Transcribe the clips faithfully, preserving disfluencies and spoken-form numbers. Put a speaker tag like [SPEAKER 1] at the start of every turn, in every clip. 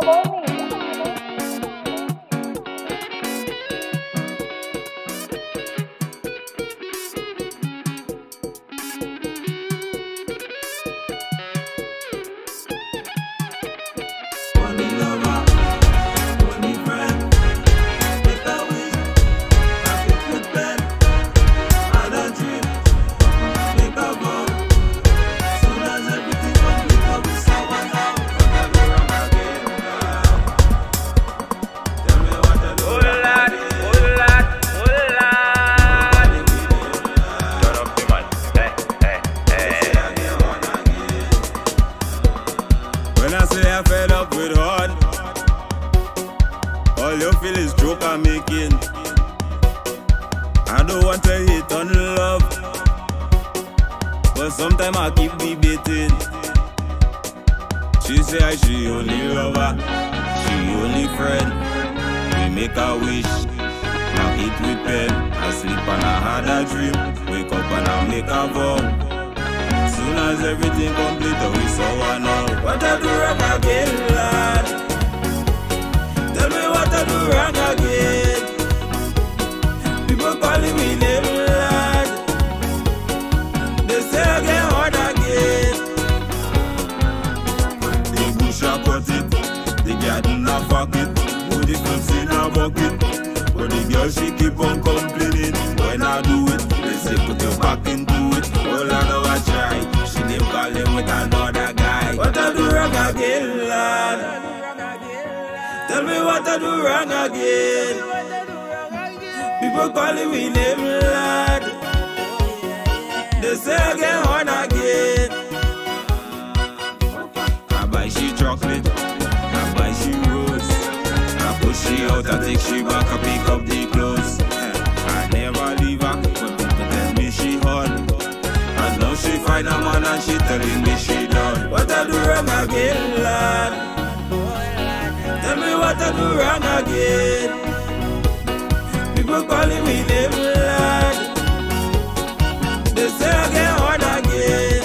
[SPEAKER 1] When I say I fed up with hard, all you feel is joke I'm making. I don't want to hate on love, but sometimes I keep debating. She say I she only lover, she only friend. We make a wish, now eat with pen. I sleep and I had a dream, wake up and I make a vow. Soon as everything complete, we saw one now. What I do wrong again, lad? Tell me what I do wrong again. People calling me name, lad. They say I get hard again. The bush a cut it, the garden a fuck it, put the clothes in a bucket. But the girl she keep on complaining. When I do it, they say put your back into it. All I know I try. She name calling with another guy. What I do wrong again, lad? Tell me what I do wrong again. People calling me name, lad. They say I get on again. I buy she chocolate, I buy she rose. I push she out, I take she back, I pick up the clothes. I never leave her, but people tell me she hard. And now she find a man and she telling me she done. What I do wrong again, lad? Tell me what I do wrong again. People calling me name, lad. They say I get hard again.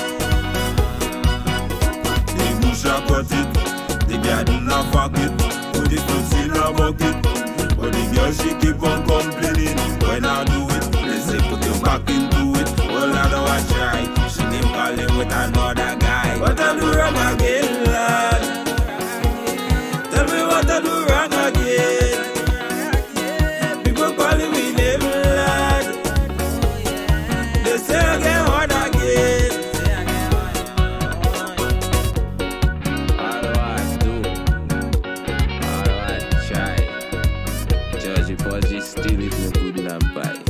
[SPEAKER 1] The bush a cut it, the garden a fuck it, put the clothes in a bucket. But the girl she keep on complaining. When I do it, they say put your back into it. All I know I try. She name calling with another guy. What I do wrong again, lad? Tell me what I do wrong again. People calling me name, lad. They say I get hard again.
[SPEAKER 2] How do I do? How do I try? Judge, but just still if no good enough bite.